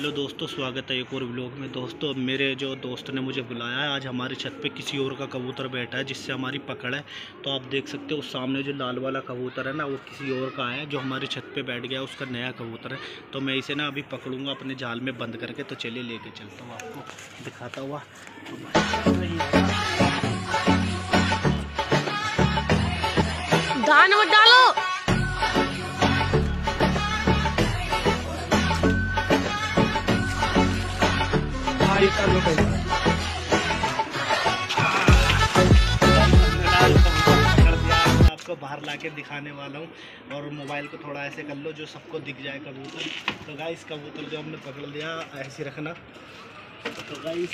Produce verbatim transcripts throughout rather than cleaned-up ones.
Hello दोस्तों, स्वागत है एक और व्लॉग में। दोस्तों, मेरे जो दोस्त ने मुझे बुलाया है, आज हमारी छत पे किसी और का कबूतर बैठा है जिससे हमारी पकड़ है। तो आप देख सकते हो उस सामने जो लाल वाला कबूतर है ना, वो किसी और का है जो हमारी छत पे बैठ गया, उसका नया कबूतर है। तो मैं इसे ना अभी पकड़ूंगा अपने जाल में बंद करके। तो चलिए लेके चलता हूँ आपको दिखाता हुआ। धान मत डालो। आपको बाहर लाके दिखाने वाला हूँ और मोबाइल को थोड़ा ऐसे कर लो जो सबको दिख जाए कबूतर। तो गाइस, कबूतर जो हमने पकड़ लिया, ऐसे रखना। तो गाइस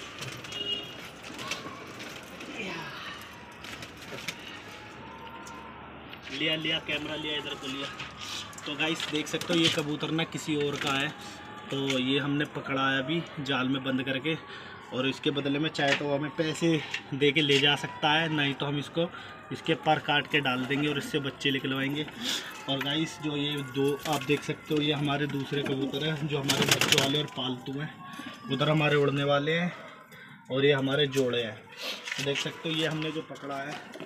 लिया लिया कैमरा लिया, इधर को लिया। तो गाइस देख सकते हो ये कबूतर ना किसी और का है। तो ये हमने पकड़ा है अभी जाल में बंद करके, और इसके बदले में चाहे तो हमें पैसे दे के ले जा सकता है, नहीं तो हम इसको इसके पर काट के डाल देंगे और इससे बच्चे निकलवाएंगे। और गाइस जो ये दो आप देख सकते हो, ये हमारे दूसरे कबूतर हैं जो हमारे बच्चों वाले और पालतू हैं। उधर हमारे उड़ने वाले हैं और ये हमारे जोड़े हैं। तो देख सकते हो ये हमने जो पकड़ा है